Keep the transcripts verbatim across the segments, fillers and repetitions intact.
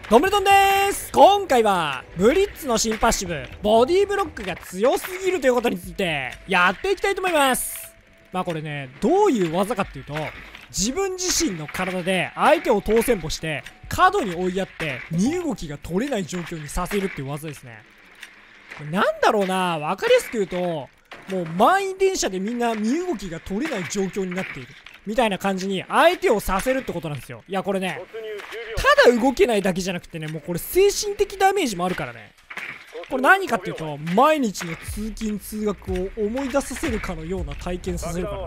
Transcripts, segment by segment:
ドンブルドンでーす。今回はブリッツの新パッシブボディブロックが強すぎるということについてやっていきたいと思います。まあこれね、どういう技かっていうと、自分自身の体で相手を当選歩して角に追いやって身動きが取れない状況にさせるっていう技ですね。なんだろうな、分かりやすく言うと、もう満員電車でみんな身動きが取れない状況になっているみたいな感じに相手をさせるってことなんですよ。いやこれね、ただ動けないだけじゃなくてね、もうこれ精神的ダメージもあるからね。これ何かっていうと、毎日の通勤通学を思い出させるかのような体験させるから、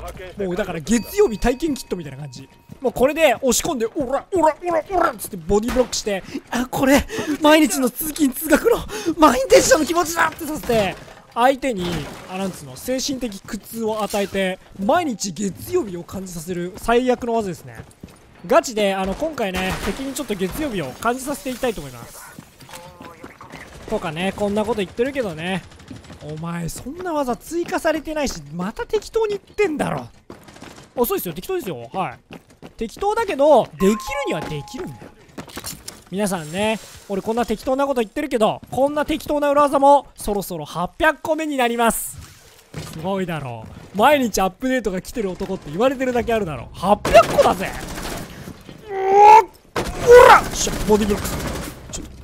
もうだから月曜日体験キットみたいな感じ。もうこれで押し込んでオラオラオラオラっつってボディブロックして、あ、これ毎日の通勤通学の満員電車の気持ちだってさせて、相手にあなんつうの精神的苦痛を与えて毎日月曜日を感じさせる最悪の技ですね。ガチであの今回ね、敵にちょっと月曜日を感じさせていきたいと思います。とかね、こんなこと言ってるけどね、お前そんな技追加されてないし、また適当に言ってんだろ。あ、そうですよ、適当ですよ。はい、適当だけどできるにはできるんだよ。皆さんね、俺こんな適当なこと言ってるけど、こんな適当な裏技もそろそろはっぴゃっこめになります。すごいだろう。毎日アップデートが来てる男って言われてるだけあるだろう。はっぴゃっこだぜ。うおっ、おらっしゃ、ボディブロックス。ちょっと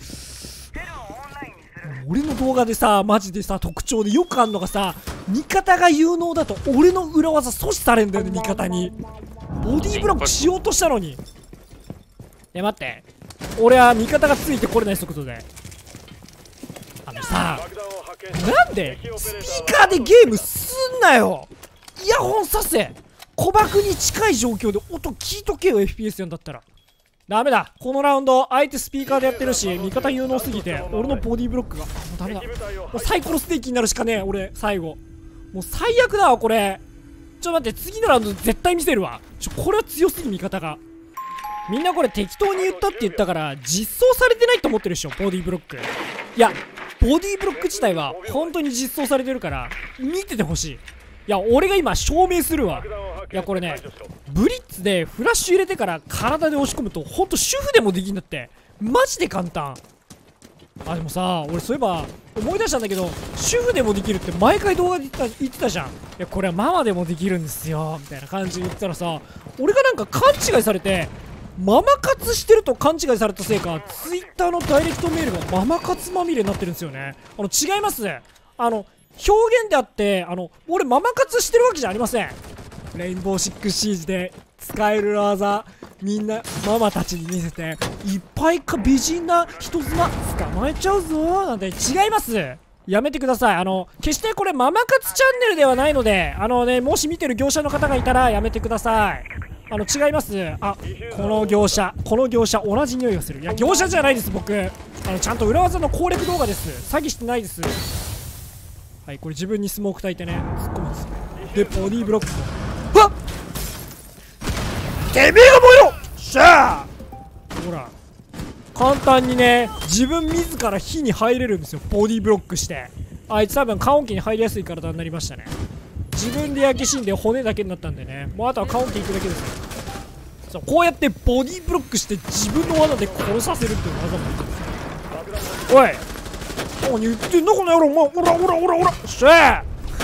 俺の動画でさ、マジでさ、特徴でよくあんのがさ、味方が有能だと俺の裏技阻止されんだよね。味方にボディブロックしようとしたのに。え、待って、俺は味方がついてこれない速度で、あのさ、なんでスピーカーでゲームすんなよ。イヤホンさせ、鼓膜に近い状況で音聞いとけよ。 エフピーエス やんだったらダメだ。このラウンド相手スピーカーでやってるし、味方有能すぎて俺のボディブロックがもうダメだ。もうサイコロステーキになるしかねえ俺。最後もう最悪だわこれ。ちょっと待って、次のラウンド絶対見せるわ。ちょこれは強すぎ、味方が。みんなこれ適当に言ったって言ったから実装されてないと思ってるでしょ、ボディブロック。いやボディブロック自体は本当に実装されてるから見ててほしい。いや俺が今証明するわ。いやこれね、ブリッツでフラッシュ入れてから体で押し込むとほんと主婦でもできんだって。マジで簡単。あ、でもさ、俺そういえば思い出したんだけど、主婦でもできるって毎回動画で言った言ってたじゃん。いやこれはママでもできるんですよみたいな感じで言ってたらさ、俺がなんか勘違いされて、ママ活してると勘違いされたせいか、ツイッターのダイレクトメールがママ活まみれになってるんですよね。あの違います。あの表現であって、あの俺ママ活してるわけじゃありません。レインボーシックスシージで使える技みんなママたちに見せて、いっぱいか美人な人妻捕まえちゃうぞなんて。違います。やめてください。あの決してこれママ活チャンネルではないので、あのね、もし見てる業者の方がいたらやめてください。あの違います。あ、この業者この業者同じ匂いがする。いや業者じゃないです僕。あのちゃんと裏技の攻略動画です。詐欺してないです。はい、これ自分にスモーク焚いてね突っ込むんですよ。でボディーブロック。うわっ、てめえが燃えろ。しゃあ、ほら簡単にね、自分自ら火に入れるんですよ、ボディーブロックして。あいつ多分加温器に入りやすい体になりましたね。自分で焼け死んで骨だけになったんでね、もうあとは加温器行くだけですよ。そう、こうやってボディーブロックして自分の技で殺させるっていう技もあるんですよ。おい、何言ってんのこの野郎。お前、オラオラオラオラしゃ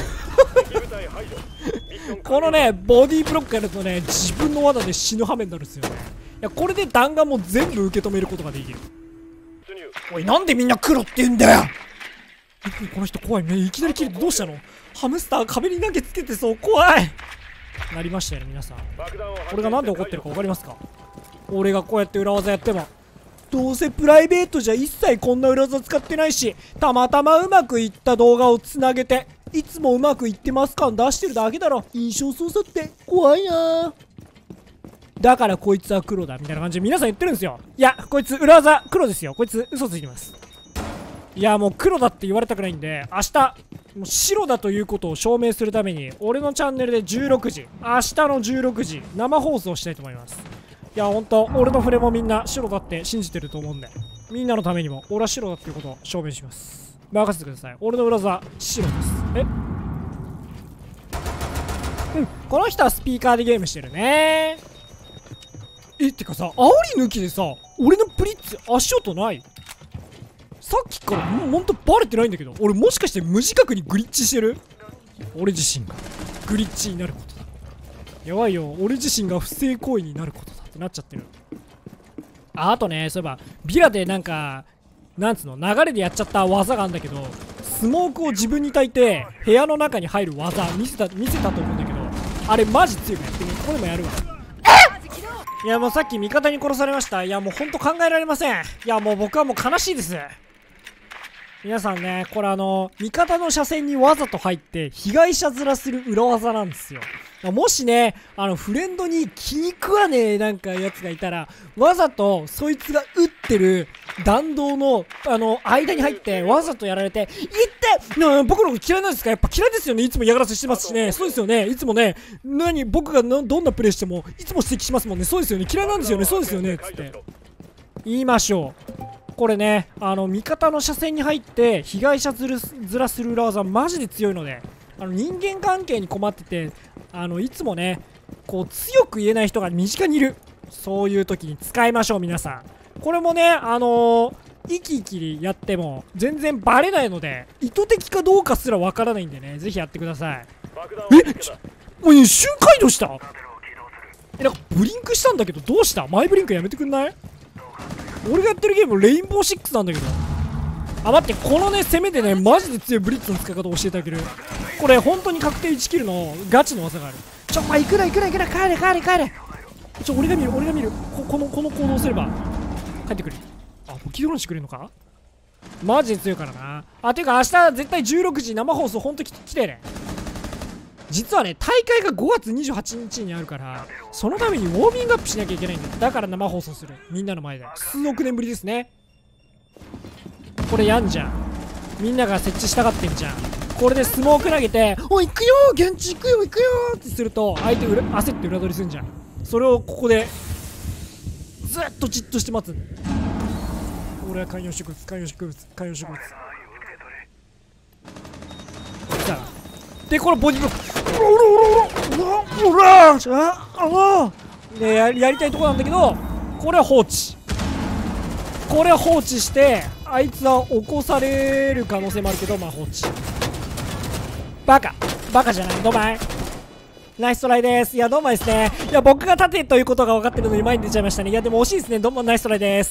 このねボディーブロックやるとね、自分の技で死ぬ羽目になるんですよね。いやこれで弾丸も全部受け止めることができる。おい、なんでみんな黒って言うんだよ。この人怖いね。いきなり切れてどうしたの。ハムスター壁に投げつけてそう怖いなりましたよね皆さん。これがなんで怒ってるか分かりますか。俺がこうやって裏技やっても、どうせプライベートじゃ一切こんな裏技使ってないし、たまたまうまくいった動画をつなげていつもうまくいってます感出してるだけだろ。印象操作って怖いな。だからこいつは黒だみたいな感じで皆さん言ってるんですよ。いやこいつ裏技黒ですよ。こいつ嘘ついてます。いやもう黒だって言われたくないんで、明日もう白だということを証明するために俺のチャンネルでじゅうろくじ、明日のじゅうろくじ生放送したいと思います。いやほんと俺の触れもみんな白だって信じてると思うんで、みんなのためにも俺は白だっていうことを証明します。任せてください。俺の裏技白です。え、うん、この人はスピーカーでゲームしてるね。えってかさ、煽り抜きでさ俺のブリッツ足音ない？さっきからもうほんとバレてないんだけど、俺もしかして無自覚にグリッチしてる？俺自身がグリッチになることだ。やばいよ、俺自身が不正行為になることだってなっちゃってる。あ、あとね、そういえばビラでなんかなんつうの流れでやっちゃった技があるんだけど、スモークを自分に焚いて部屋の中に入る技見せた見せたと思うんだけど、あれマジ強くやってみ。ここでもやるわ。いやもうさっき味方に殺されました。いやもうほんと考えられません。いやもう僕はもう悲しいです。皆さんね、これあの味方の車線にわざと入って被害者面する裏技なんですよ。もしね、あのフレンドに気に食わねえなんかやつがいたら、わざとそいつが撃ってる弾道のあの間に入ってわざとやられて「いってな僕のこと嫌いなんですか？やっぱ嫌いですよね。いつも嫌がらせしてますしね。そうですよね。いつもね、何僕がどんなプレイしてもいつも指摘しますもんね。そうですよね。嫌いなんですよね。そうですよね」つって言いましょう。これね、あの味方の車線に入って被害者ずるずらする裏技マジで強いので、あの人間関係に困ってて、あのいつもねこう強く言えない人が身近にいる、そういう時に使いましょう皆さん。これもね、あのー、生き生きやっても全然バレないので、意図的かどうかすらわからないんでね、ぜひやってください。えちもう一瞬解除した。え、なんかブリンクしたんだけどどうした？マイブリンクやめてくんない？俺がやってるゲームレインボーシックスなんだけど。あ、待って、このね攻めでねマジで強いブリッツの使い方を教えてあげる。これ本当に確定いちキルのガチの技がある。ちょ、まあ、行くな行くな行くな、帰れ帰れ帰れ。ちょ、俺が見る俺が見る。ここのこの行動をすれば帰ってくる。あ、吹き下ろしてくれるのか。マジで強いからな。あ、ていうか明日絶対じゅうろくじ生放送ほんと来てね。実はね大会がごがつにじゅうはちにちにあるから、そのためにウォーミングアップしなきゃいけないんだよ。だから生放送する、みんなの前で。数億年ぶりですねこれ。やんじゃん、みんなが設置したがってんじゃん。これでスモーク投げて「おい行くよー現地行くよ行くよー」ってすると相手焦って裏取りすんじゃん。それをここでずっとじっとして待つんだよ。俺は観葉植物観葉植物観葉植物来たらで、このボディブロックうろうろうろうろうろああで や, やりたいとこなんだけど、これは放置これは放置してあいつは起こされる可能性もあるけど、まあ放置。バカバカじゃない。ドマイナイストライです。いやドマイですね。いや僕が縦ということが分かってるのに前に出ちゃいましたね。いやでも惜しいですね。どうもナイストライです。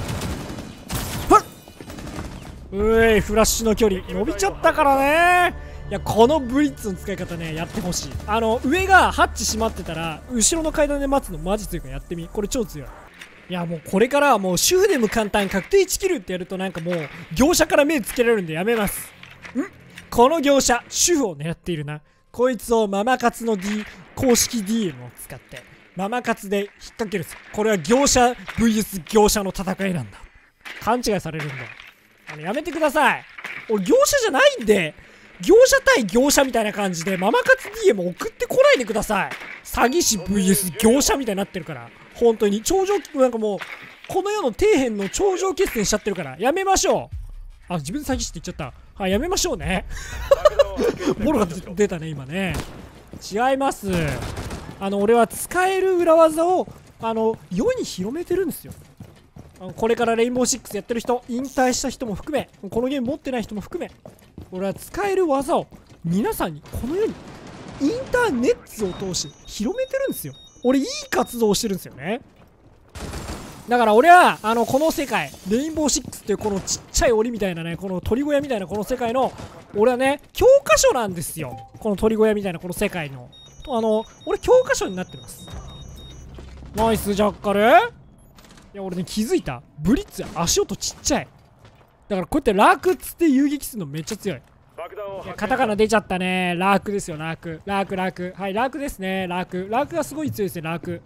うえい、フラッシュの距離伸びちゃったからね。いやこのブリッツの使い方ねやってほしい。あの上がハッチ閉まってたら後ろの階段で待つのマジ強いからやってみ。これ超強い。いやもうこれからはもう主婦でも簡単確定いちキルってやるとなんかもう業者から目つけられるんでやめます。んこの業者主婦を狙っているな。こいつをママ活の D 公式 ディーエム を使ってママ活で引っ掛けるぞ。これは業者 ブイエス 業者の戦いなんだ。勘違いされるんだ。あのやめてください。俺業者じゃないんで、業者対業者みたいな感じでママ活 ディーエム 送ってこないでください。詐欺師 ブイエス 業者みたいになってるから、本当に頂上なんかもうこの世の底辺の頂上決戦しちゃってるからやめましょう。あ、自分で詐欺師って言っちゃった。はい、やめましょうねボロが出たね今ね。違います。あの俺は使える裏技をあの世に広めてるんですよ。これからレインボーシックスやってる人、引退した人も含め、このゲーム持ってない人も含め、俺は使える技を皆さんにこの世にインターネットを通して広めてるんですよ。俺いい活動をしてるんですよね。だから俺はあのこの世界レインボーシックスっていうこのちっちゃい檻みたいなね、この鳥小屋みたいなこの世界の俺はね教科書なんですよ。この鳥小屋みたいなこの世界のあの俺教科書になってます。ナイスジャッカル。いや俺ね気づいた。ブリッツ足音ちっちゃい。だからこうやってラークっつって遊撃するのめっちゃ強い。いやカタカナ出ちゃったね。ラークですよ。ラークラークラークはい、ラークですね。ラークラークがすごい強いですね。ラーク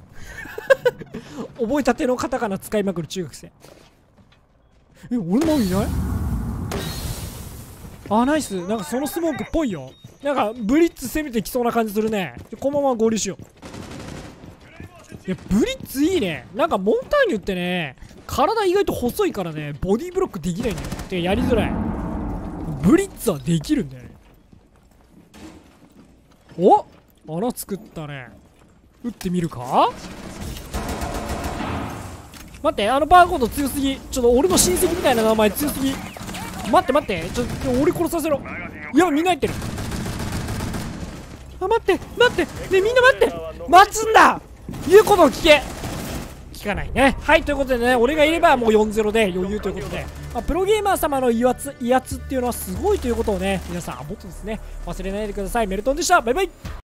覚えたてのカタカナ使いまくる中学生。え、俺もいない。あ、ナイス。なんかそのスモークっぽいよ。なんかブリッツ攻めてきそうな感じするね。このまま合流しよう。いやブリッツいいね。なんかモンターニュってね体意外と細いからねボディーブロックできないんだよ。てかやりづらい。ブリッツはできるんだよね。お、穴作ったね。撃ってみるか。 待って、あのバーコード強すぎ。ちょっと俺の親戚みたいな名前強すぎ。待って待って、ちょっと俺殺させろ。いや、みんな入ってる。あ、待って待って、ねえみんな待って、待つんだ。言うことを聞け。聞かないね。はい、ということでね、俺がいればもう よんたいゼロ で余裕ということで、まあ、プロゲーマー様の威圧威圧っていうのはすごいということをね、皆さんもっとですね忘れないでください。メルトンでした。バイバイ。